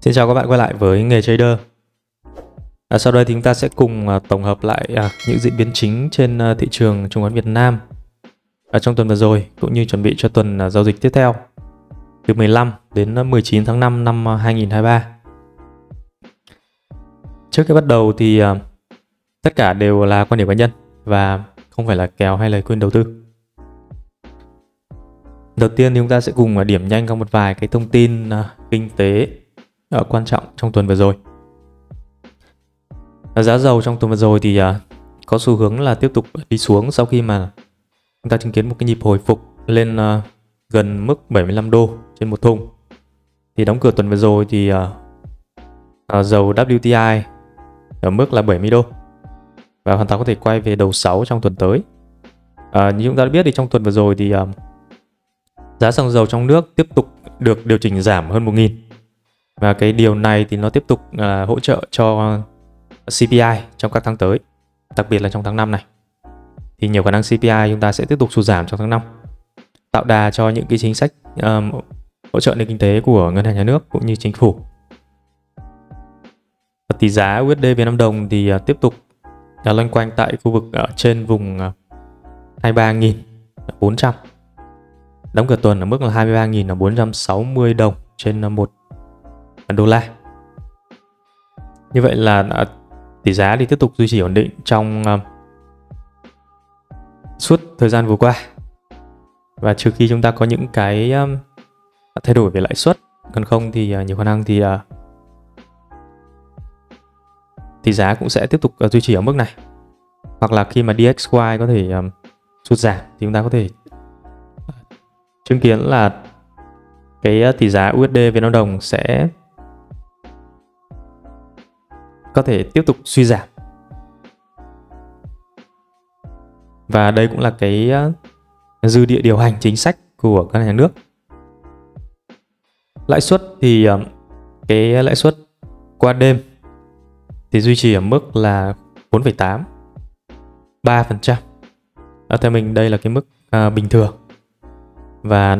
Xin chào các bạn quay lại với nghề trader. Sau đây thì chúng ta sẽ cùng tổng hợp lại những diễn biến chính trên thị trường chứng khoán Việt Nam trong tuần vừa rồi, cũng như chuẩn bị cho tuần giao dịch tiếp theo từ 15 đến 19 tháng 5 năm 2023. Trước khi bắt đầu thì tất cả đều là quan điểm cá nhân và không phải là kèo hay lời khuyên đầu tư. Đầu tiên thì chúng ta sẽ cùng điểm nhanh qua một vài cái thông tin kinh tế quan trọng trong tuần vừa rồi. Giá dầu trong tuần vừa rồi thì có xu hướng là tiếp tục đi xuống sau khi mà chúng ta chứng kiến một cái nhịp hồi phục lên gần mức 75 đô trên một thùng. Thì đóng cửa tuần vừa rồi thì dầu WTI ở mức là 70 đô và hoàn toàn có thể quay về đầu 6 trong tuần tới. Như chúng ta đã biết thì trong tuần vừa rồi thì giá xăng dầu trong nước tiếp tục được điều chỉnh giảm hơn 1.000. Và cái điều này thì nó tiếp tục hỗ trợ cho CPI trong các tháng tới, đặc biệt là trong tháng 5 này. Thì nhiều khả năng CPI chúng ta sẽ tiếp tục sụt giảm trong tháng 5, tạo đà cho những cái chính sách hỗ trợ nền kinh tế của Ngân hàng Nhà nước cũng như chính phủ. Tỷ giá USD Việt Nam đồng thì tiếp tục loanh quanh tại khu vực ở trên vùng 23.400. Đóng cửa tuần ở mức là 23.460 đồng trên 1 đô la. Như vậy là tỷ giá thì tiếp tục duy trì ổn định trong suốt thời gian vừa qua. Và trừ khi chúng ta có những cái thay đổi về lãi suất, còn không thì nhiều khả năng thì tỷ giá cũng sẽ tiếp tục duy trì ở mức này. Hoặc là khi mà DXY có thể sụt giảm thì chúng ta có thể chứng kiến là cái tỷ giá USD Việt Nam đồng sẽ có thể tiếp tục suy giảm. Và đây cũng là cái dư địa điều hành chính sách của Ngân hàng Nhà nước. Lãi suất thì cái lãi suất qua đêm thì duy trì ở mức là 4,8 3%. Theo mình đây là cái mức bình thường. Và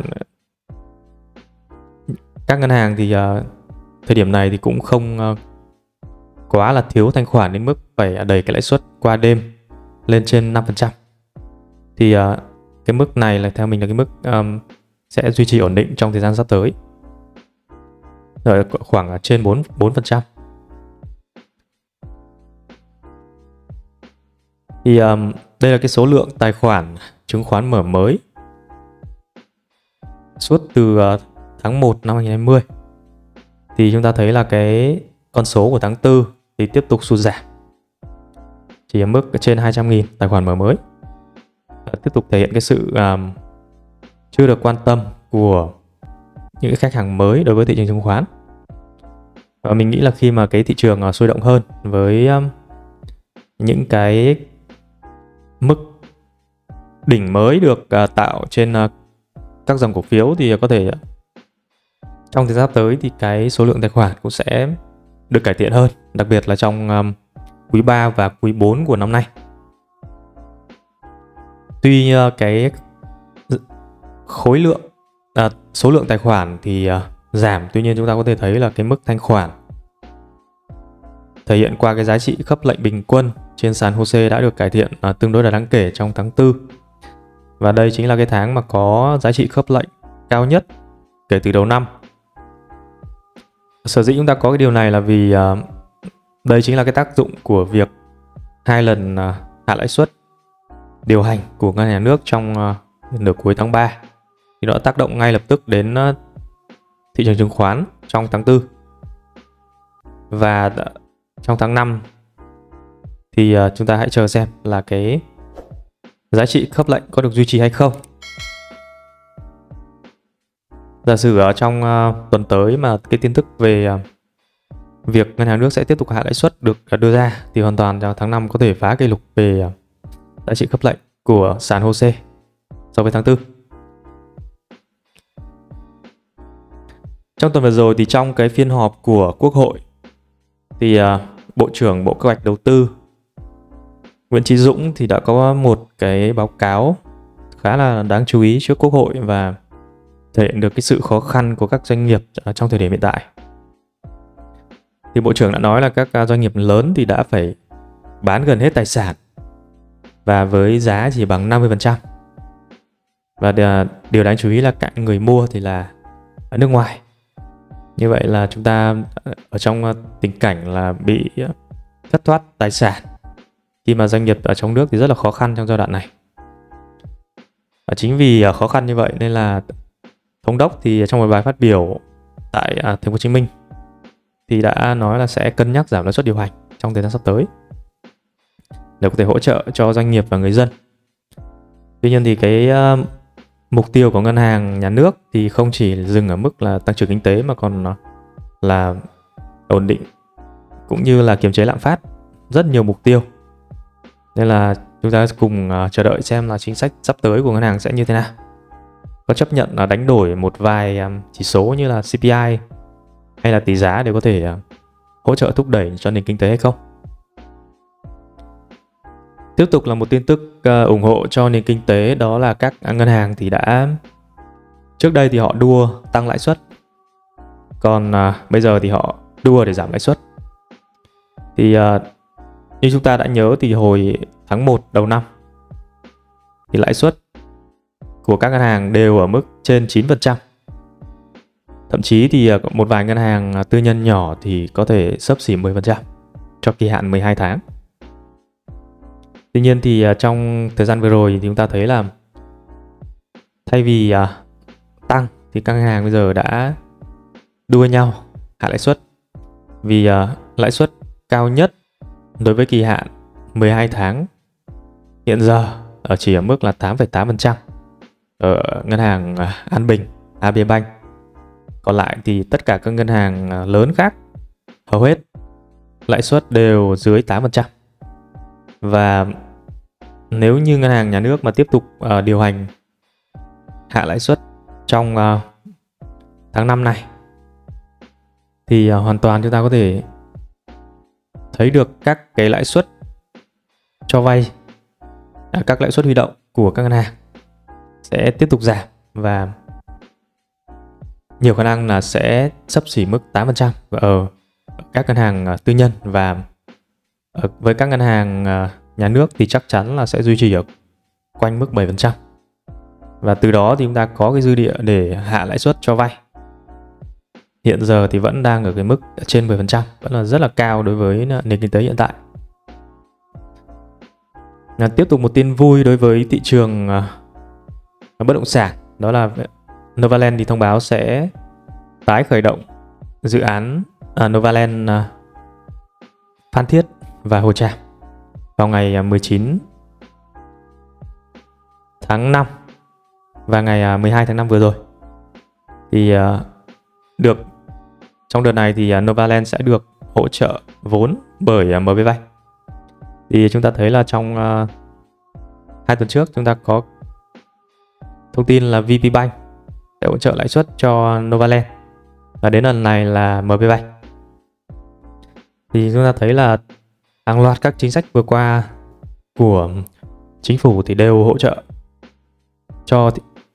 các ngân hàng thì thời điểm này thì cũng không quá là thiếu thanh khoản đến mức phải đẩy cái lãi suất qua đêm lên trên 5%. Thì cái mức này là theo mình là cái mức sẽ duy trì ổn định trong thời gian sắp tới, ở khoảng trên 4%. Thì đây là cái số lượng tài khoản chứng khoán mở mới suốt từ tháng 1 năm 2020. Thì chúng ta thấy là cái con số của tháng 4 thì tiếp tục sụt giảm, chỉ ở mức trên 200.000 tài khoản mở mới. Tiếp tục thể hiện cái sự chưa được quan tâm của những khách hàng mới đối với thị trường chứng khoán. Và mình nghĩ là khi mà cái thị trường sôi động hơn với những cái mức đỉnh mới được tạo trên các dòng cổ phiếu thì có thể trong thời gian sắp tới thì cái số lượng tài khoản cũng sẽ được cải thiện hơn, đặc biệt là trong quý 3 và quý 4 của năm nay. Tuy cái khối lượng số lượng tài khoản thì giảm, tuy nhiên chúng ta có thể thấy là cái mức thanh khoản thể hiện qua cái giá trị khớp lệnh bình quân trên sàn HOSE đã được cải thiện tương đối là đáng kể trong tháng 4. Và đây chính là cái tháng mà có giá trị khớp lệnh cao nhất kể từ đầu năm. Sở dĩ chúng ta có cái điều này là vì đây chính là cái tác dụng của việc 2 lần hạ lãi suất điều hành của Ngân hàng Nhà nước trong nửa cuối tháng 3. Thì nó tác động ngay lập tức đến thị trường chứng khoán trong tháng 4. Và trong tháng 5 thì chúng ta hãy chờ xem là cái giá trị khớp lệnh có được duy trì hay không. Giả sử ở trong tuần tới mà cái tin tức về việc Ngân hàng nước sẽ tiếp tục hạ lãi suất được đưa ra thì hoàn toàn trong tháng 5 có thể phá kỷ lục về giá trị khớp lệnh của sàn HOSE so với tháng 4. Trong tuần vừa rồi thì trong cái phiên họp của Quốc hội thì Bộ trưởng Bộ Kế hoạch Đầu tư Nguyễn Chí Dũng thì đã có một cái báo cáo khá là đáng chú ý trước Quốc hội và thể hiện được cái sự khó khăn của các doanh nghiệp trong thời điểm hiện tại. thì Bộ trưởng đã nói là các doanh nghiệp lớn thì đã phải bán gần hết tài sản và với giá chỉ bằng 50%. Và điều đáng chú ý là cả người mua thì là ở nước ngoài. Như vậy là chúng ta ở trong tình cảnh là bị thất thoát tài sản khi mà doanh nghiệp ở trong nước thì rất là khó khăn trong giai đoạn này. Và chính vì khó khăn như vậy nên là thống đốc thì trong một bài phát biểu tại thành phố Hồ Chí Minh thì đã nói là sẽ cân nhắc giảm lãi suất điều hành trong thời gian sắp tới để có thể hỗ trợ cho doanh nghiệp và người dân. Tuy nhiên thì cái mục tiêu của ngân hàng nhà nước thì không chỉ dừng ở mức là tăng trưởng kinh tế mà còn là ổn định cũng như là kiềm chế lạm phát, rất nhiều mục tiêu. Nên là chúng ta cùng chờ đợi xem là chính sách sắp tới của ngân hàng sẽ như thế nào. Có chấp nhận là đánh đổi một vài chỉ số như là CPI hay là tỷ giá để có thể hỗ trợ thúc đẩy cho nền kinh tế hay không. Tiếp tục là một tin tức ủng hộ cho nền kinh tế, đó là các ngân hàng thì đã trước đây thì họ đua tăng lãi suất, còn bây giờ thì họ đua để giảm lãi suất. Thì như chúng ta đã nhớ thì hồi tháng 1 đầu năm thì lãi suất của các ngân hàng đều ở mức trên 9%. Thậm chí thì một vài ngân hàng tư nhân nhỏ thì có thể xấp xỉ 10% cho kỳ hạn 12 tháng. Tuy nhiên thì trong thời gian vừa rồi thì chúng ta thấy là thay vì tăng thì các ngân hàng bây giờ đã đua nhau hạ lãi suất. Vì lãi suất cao nhất đối với kỳ hạn 12 tháng hiện giờ chỉ ở mức là 8,8% ở ngân hàng An Bình, AB Bank. Còn lại thì tất cả các ngân hàng lớn khác hầu hết lãi suất đều dưới 8%. Và nếu như ngân hàng nhà nước mà tiếp tục điều hành hạ lãi suất trong tháng 5 này thì hoàn toàn chúng ta có thể thấy được các cái lãi suất cho vay, các lãi suất huy động của các ngân hàng sẽ tiếp tục giảm và nhiều khả năng là sẽ xấp xỉ mức 8% ở các ngân hàng tư nhân, và với các ngân hàng nhà nước thì chắc chắn là sẽ duy trì ở quanh mức 7%. Và từ đó thì chúng ta có cái dư địa để hạ lãi suất cho vay. Hiện giờ thì vẫn đang ở cái mức trên 10%, vẫn là rất là cao đối với nền kinh tế hiện tại. Tiếp tục một tin vui đối với thị trường bất động sản, đó là Novaland thì thông báo sẽ tái khởi động dự án Novaland Phan Thiết và Hồ Tràm vào ngày 19 tháng 5 và ngày 12 tháng 5 vừa rồi. Thì được trong đợt này thì Novaland sẽ được hỗ trợ vốn bởi MB Bank. Thì chúng ta thấy là trong 2 tuần trước chúng ta có thông tin là VP Bank sẽ hỗ trợ lãi suất cho Novaland, và đến lần này là MB Bank. Thì chúng ta thấy là hàng loạt các chính sách vừa qua của chính phủ thì đều hỗ trợ cho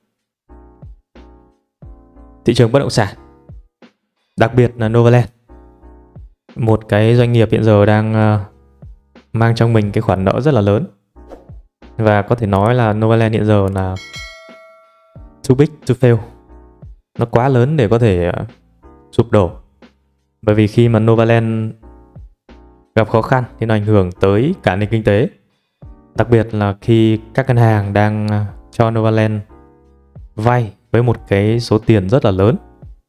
thị trường bất động sản, đặc biệt là Novaland, một cái doanh nghiệp hiện giờ đang mang trong mình cái khoản nợ rất là lớn, và có thể nói là Novaland hiện giờ là too big to fail, nó quá lớn để có thể sụp đổ. Bởi vì khi mà Novaland gặp khó khăn thì nó ảnh hưởng tới cả nền kinh tế, đặc biệt là khi các ngân hàng đang cho Novaland vay với một cái số tiền rất là lớn.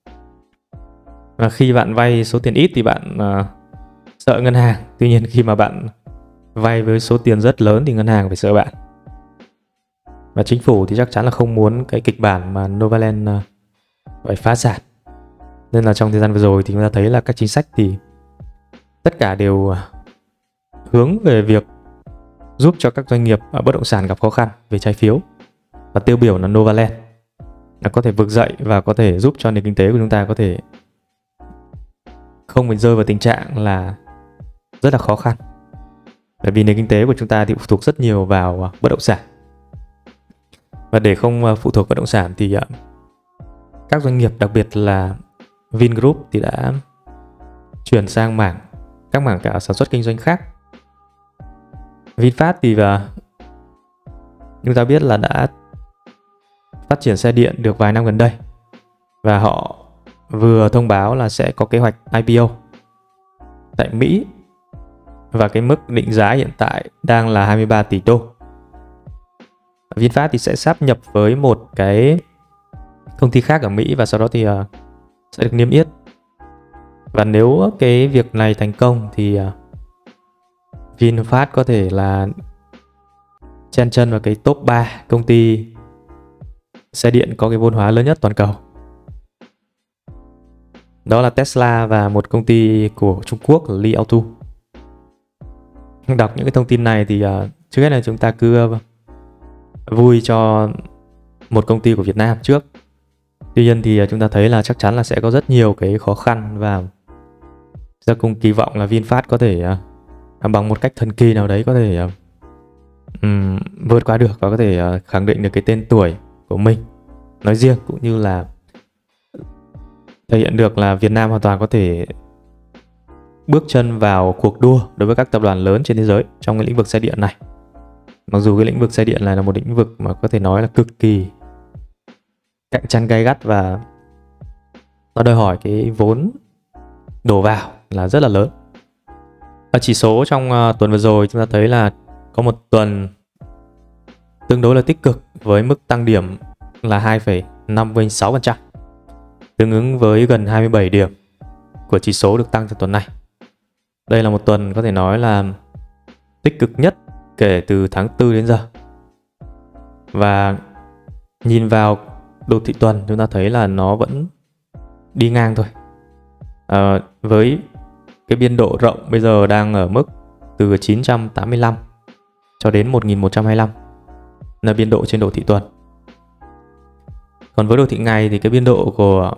Và khi bạn vay số tiền ít thì bạn sợ ngân hàng. Tuy nhiên khi mà bạn vay với số tiền rất lớn thì ngân hàng phải sợ bạn. Và chính phủ thì chắc chắn là không muốn cái kịch bản mà Novaland phải phá sản. Nên là trong thời gian vừa rồi thì chúng ta thấy là các chính sách thì tất cả đều hướng về việc giúp cho các doanh nghiệp bất động sản gặp khó khăn về trái phiếu. Và tiêu biểu là Novaland là có thể vực dậy và có thể giúp cho nền kinh tế của chúng ta có thể không bị rơi vào tình trạng là rất là khó khăn. Bởi vì nền kinh tế của chúng ta thì phụ thuộc rất nhiều vào bất động sản. Và để không phụ thuộc bất động sản thì các doanh nghiệp, đặc biệt là Vingroup thì đã chuyển sang các mảng cả sản xuất kinh doanh khác. VinFast thì chúng ta biết là đã phát triển xe điện được vài năm gần đây, và họ vừa thông báo là sẽ có kế hoạch IPO tại Mỹ, và cái mức định giá hiện tại đang là 23 tỷ đô. VinFast thì sẽ sáp nhập với một cái công ty khác ở Mỹ, và sau đó thì sẽ được niêm yết. Và nếu cái việc này thành công thì VinFast có thể là chen chân vào cái top 3 công ty xe điện có cái vốn hóa lớn nhất toàn cầu. Đó là Tesla và một công ty của Trung Quốc là Li Auto. Đọc những cái thông tin này thì trước hết là chúng ta cứ vui cho một công ty của Việt Nam trước. Tuy nhiên thì chúng ta thấy là chắc chắn là sẽ có rất nhiều cái khó khăn, và ra cùng kỳ vọng là VinFast có thể bằng một cách thần kỳ nào đấy có thể vượt qua được và có thể khẳng định được cái tên tuổi của mình nói riêng, cũng như là thể hiện được là Việt Nam hoàn toàn có thể bước chân vào cuộc đua đối với các tập đoàn lớn trên thế giới trong cái lĩnh vực xe điện này. Mặc dù cái lĩnh vực xe điện này là một lĩnh vực mà có thể nói là cực kỳ cạnh tranh gay gắt, và nó đòi hỏi cái vốn đổ vào là rất là lớn. Ở chỉ số trong tuần vừa rồi chúng ta thấy là có một tuần tương đối là tích cực với mức tăng điểm là 2,56%, tương ứng với gần 27 điểm của chỉ số được tăng trong tuần này. Đây là một tuần có thể nói là tích cực nhất kể từ tháng 4 đến giờ. Và nhìn vào đồ thị tuần chúng ta thấy là nó vẫn đi ngang thôi. Với cái biên độ rộng bây giờ đang ở mức từ 985 cho đến 1125 là biên độ trên đồ thị tuần. Còn với đồ thị ngày thì cái biên độ của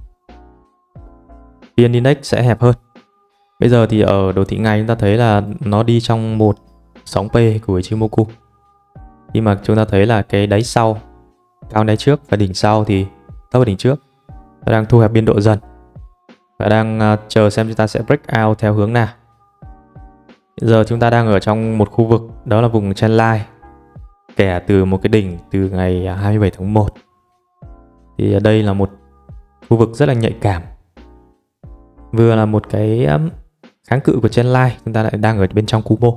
VN Index sẽ hẹp hơn. Bây giờ thì ở đồ thị ngày chúng ta thấy là nó đi trong một sóng P của Ichimoku. Khi mà chúng ta thấy là cái đáy sau cao đáy trước và đỉnh sau thì thấp hơn đỉnh trước, nó đang thu hẹp biên độ dần và đang chờ xem chúng ta sẽ break out theo hướng nào. Bây giờ chúng ta đang ở trong một khu vực đó là vùng trendline kẻ từ một cái đỉnh từ ngày 27 tháng 1. Thì ở đây là một khu vực rất là nhạy cảm, vừa là một cái kháng cự của trendline, chúng ta lại đang ở bên trong Kumo.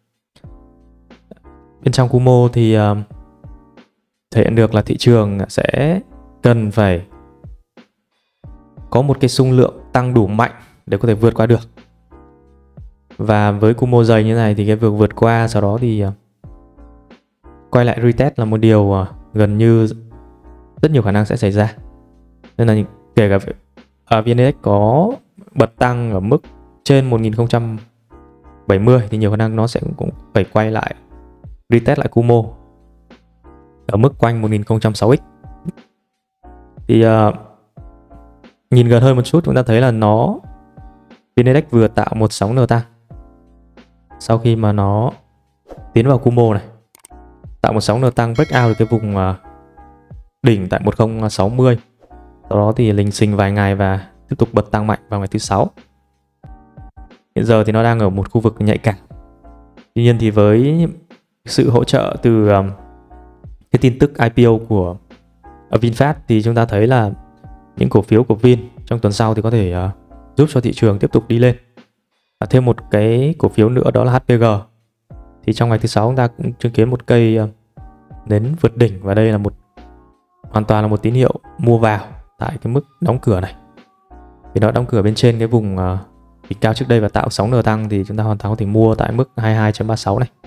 Bên trong Kumo thì thể hiện được là thị trường sẽ cần phải có một cái xung lượng tăng đủ mạnh để có thể vượt qua được. Và với Kumo dày như này thì cái việc vượt qua sau đó thì quay lại retest là một điều gần như rất nhiều khả năng sẽ xảy ra. Nên là kể cả VN Index có bật tăng ở mức trên 1070 thì nhiều khả năng nó sẽ cũng phải quay lại retest lại Kumo ở mức quanh 1006x. Thì nhìn gần hơn một chút chúng ta thấy là VN Index vừa tạo một sóng N tăng sau khi mà nó tiến vào Kumo này, tạo một sóng N tăng break out được cái vùng đỉnh tại 1060. Sau đó thì lình xình vài ngày và tiếp tục bật tăng mạnh vào ngày thứ 6. Hiện giờ thì nó đang ở một khu vực nhạy cảm. Tuy nhiên thì với sự hỗ trợ từ cái tin tức IPO của VinFast thì chúng ta thấy là những cổ phiếu của Vin trong tuần sau thì có thể giúp cho thị trường tiếp tục đi lên. Và thêm một cái cổ phiếu nữa đó là HPG. Thì trong ngày thứ 6 chúng ta cũng chứng kiến một cây nến vượt đỉnh, và đây là hoàn toàn là một tín hiệu mua vào tại cái mức đóng cửa này. Thì nó đóng cửa bên trên cái vùng đỉnh cao trước đây và tạo sóng N tăng thì chúng ta hoàn toàn có thể mua tại mức 22.36 này.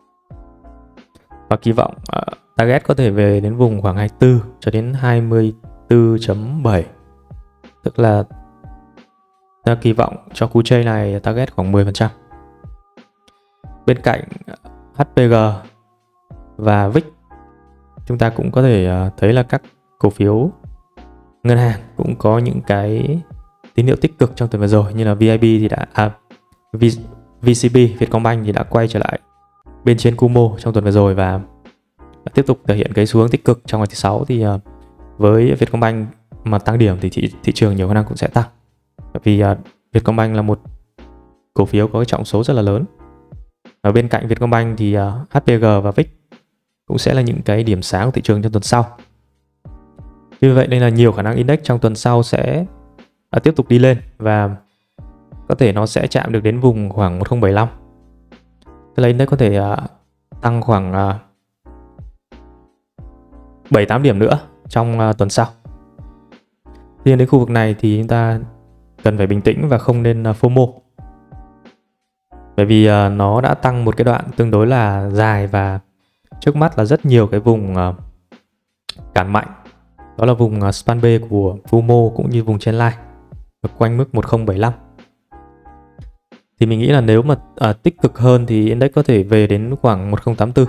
Và kỳ vọng target có thể về đến vùng khoảng 24 cho đến 24.7. Tức là ta kỳ vọng cho cú trade này target khoảng 10%. Bên cạnh HPG và VIX, chúng ta cũng có thể thấy là các cổ phiếu ngân hàng cũng có những cái tín hiệu tích cực trong tuần vừa rồi, như là VIB thì VCB Vietcombank thì đã quay trở lại bên trên Kumo trong tuần vừa rồi và tiếp tục thể hiện cái xu hướng tích cực trong ngày thứ 6. Thì với Vietcombank mà tăng điểm thì thị trường nhiều khả năng cũng sẽ tăng, bởi vì Vietcombank là một cổ phiếu có cái trọng số rất là lớn. Ở bên cạnh Vietcombank thì HPG và VIX cũng sẽ là những cái điểm sáng của thị trường trong tuần sau. Vì vậy nên là nhiều khả năng index trong tuần sau sẽ tiếp tục đi lên và có thể nó sẽ chạm được đến vùng khoảng 1075. Tức là index có thể tăng khoảng 7-8 điểm nữa trong tuần sau. Tuy đến khu vực này thì chúng ta cần phải bình tĩnh và không nên FOMO. Bởi vì nó đã tăng một cái đoạn tương đối là dài và trước mắt là rất nhiều cái vùng cản mạnh. Đó là vùng span B của FOMO cũng như vùng trendline ở quanh mức 1075. Thì mình nghĩ là nếu mà tích cực hơn thì index có thể về đến khoảng 1084.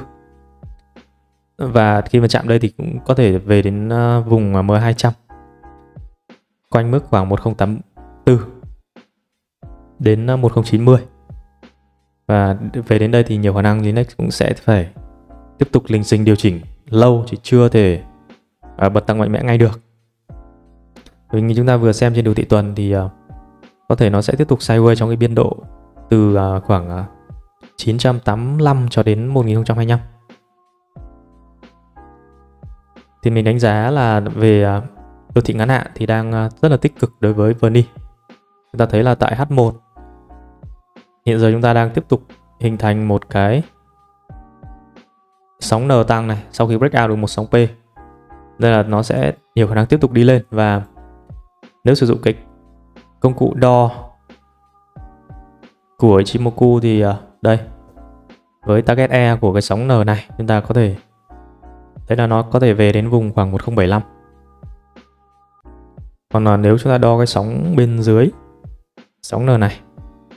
Và khi mà chạm đây thì cũng có thể về đến vùng M200. Quanh mức khoảng 1084 đến 1090. Và về đến đây thì nhiều khả năng index cũng sẽ phải tiếp tục lình xình điều chỉnh lâu, chỉ chưa thể bật tăng mạnh mẽ ngay được. Vì như chúng ta vừa xem trên đồ thị tuần thì có thể nó sẽ tiếp tục sideways trong cái biên độ từ khoảng 985 cho đến 1025. Thì mình đánh giá là về đồ thị ngắn hạn thì đang rất là tích cực đối với VN. Chúng ta thấy là tại H1 hiện giờ chúng ta đang tiếp tục hình thành một cái sóng N tăng này sau khi break out được một sóng P. Nên là nó sẽ nhiều khả năng tiếp tục đi lên, và nếu sử dụng cái công cụ đo của Ichimoku thì đây, với target E của cái sóng N này chúng ta có thể thấy là nó có thể về đến vùng khoảng 1075. Còn nếu chúng ta đo cái sóng bên dưới sóng N này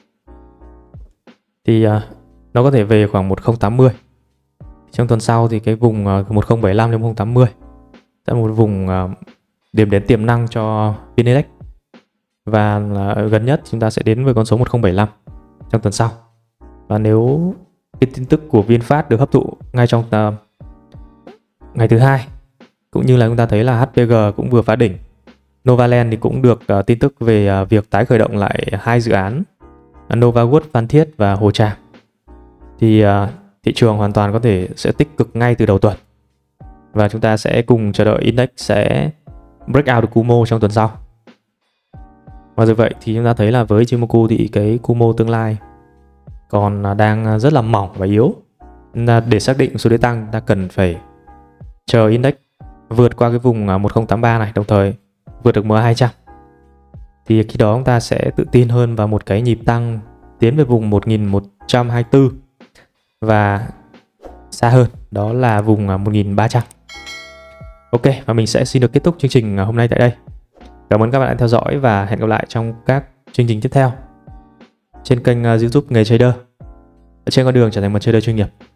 thì nó có thể về khoảng 1080. Trong tuần sau thì cái vùng 1075 đến 1080 sẽ là một vùng điểm đến tiềm năng cho VN Index. Và gần nhất chúng ta sẽ đến với con số 1075 trong tuần sau. Và nếu cái tin tức của VinFast được hấp thụ ngay trong ngày thứ hai, cũng như là chúng ta thấy là HPG cũng vừa phá đỉnh, Novaland thì cũng được tin tức về việc tái khởi động lại hai dự án Novawood Phan Thiết và Hồ Tràm, thì thị trường hoàn toàn có thể sẽ tích cực ngay từ đầu tuần, và chúng ta sẽ cùng chờ đợi index sẽ break out được Kumo trong tuần sau. Và dù vậy thì chúng ta thấy là với Ichimoku thì cái Kumo tương lai còn đang rất là mỏng và yếu. Để xác định xu thế tăng, ta cần phải chờ index vượt qua cái vùng 1083 này, đồng thời vượt được MA200. Thì khi đó chúng ta sẽ tự tin hơn vào một cái nhịp tăng tiến về vùng 1124 và xa hơn đó là vùng 1300. Ok, và mình sẽ xin được kết thúc chương trình hôm nay tại đây. Cảm ơn các bạn đã theo dõi và hẹn gặp lại trong các chương trình tiếp theo trên kênh YouTube Nghề Trader, trên con đường trở thành một trader chuyên nghiệp.